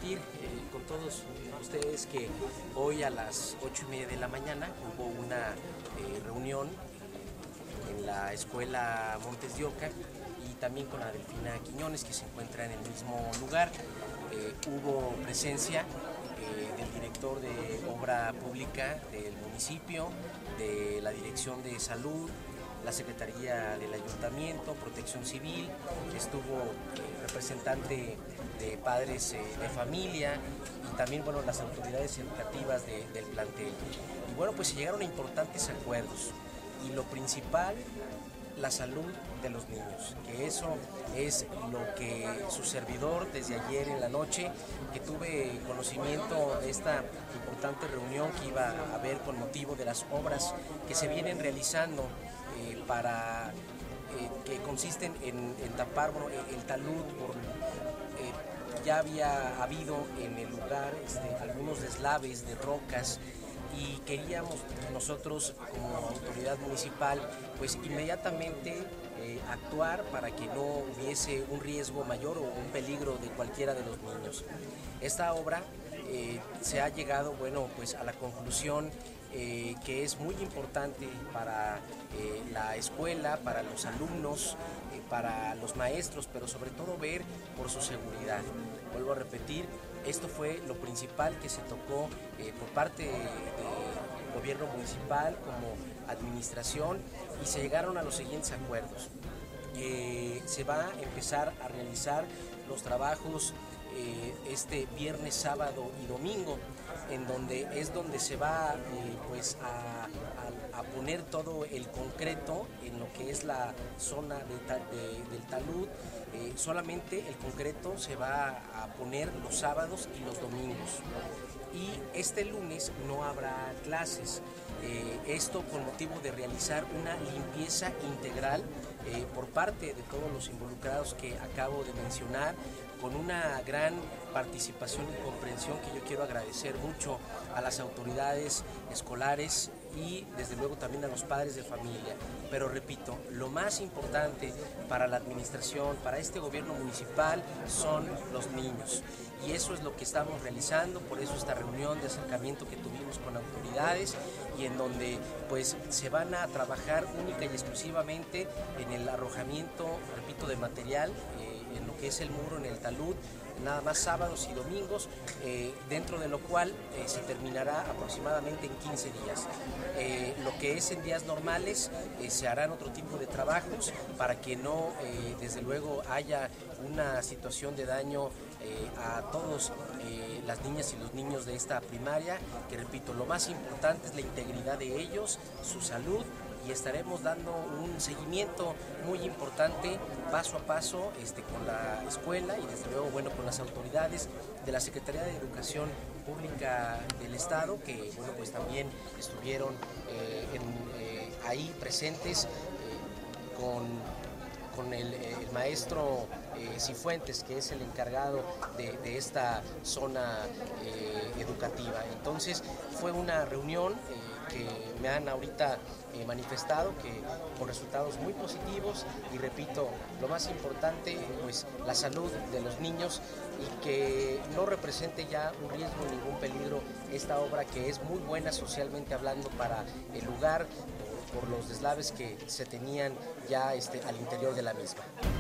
compartir con todos ustedes que hoy a las 8:30 de la mañana hubo una reunión en la escuela Montes de Oca y también con la Delfina Quiñones, que se encuentra en el mismo lugar. Hubo presencia del director de obra pública del municipio, de la Dirección de Salud, la Secretaría del Ayuntamiento, Protección Civil, estuvo representante de padres de familia y también, bueno, las autoridades educativas del plantel. Y bueno, pues se llegaron a importantes acuerdos y lo principal, la salud de los niños, que eso es lo que su servidor desde ayer en la noche, que tuve conocimiento de esta importante reunión que iba a haber con motivo de las obras que se vienen realizando que consisten en tapar el talud. Ya había habido en el lugar algunos deslaves de rocas y queríamos nosotros como autoridad municipal pues inmediatamente actuar para que no hubiese un riesgo mayor o un peligro de cualquiera de los niños. Esta obra se ha llegado, bueno, pues a la conclusión que es muy importante para la escuela, para los alumnos, para los maestros, pero sobre todo ver por su seguridad. Vuelvo a repetir, esto fue lo principal que se tocó por parte del gobierno municipal como administración y se llegaron a los siguientes acuerdos. Se va a empezar a realizar los trabajos este viernes, sábado y domingo, en donde se va pues a poner todo el concreto en lo que es la zona del talud. Solamente el concreto se va a poner los sábados y los domingos. Y este lunes no habrá clases. Esto con motivo de realizar una limpieza integral por parte de todos los involucrados que acabo de mencionar, con una gran participación y comprensión que yo quiero agradecer mucho a las autoridades escolares y desde luego también a los padres de familia. Pero repito, lo más importante para la administración, para este gobierno municipal, son los niños. Y eso es lo que estamos realizando, por eso esta reunión de acercamiento que tuvimos con autoridades y en donde pues se van a trabajar única y exclusivamente en el arrojamiento, repito, de material en lo que es el muro, en el talud, nada más sábados y domingos, dentro de lo cual se terminará aproximadamente en 15 días. Lo que es en días normales se harán otro tipo de trabajos para que no, desde luego, haya una situación de daño a todos las niñas y los niños de esta primaria, que repito, lo más importante es la integridad de ellos, su salud, y estaremos dando un seguimiento muy importante paso a paso con la escuela y desde luego, bueno, con las autoridades de la Secretaría de Educación Pública del Estado, que bueno, pues también estuvieron ahí presentes con el maestro Cifuentes, que es el encargado de esta zona educativa. Entonces fue una reunión que me han ahorita manifestado que con resultados muy positivos y repito, lo más importante pues la salud de los niños y que no represente ya un riesgo, ningún peligro esta obra, que es muy buena socialmente hablando para el lugar por los deslaves que se tenían ya al interior de la misma.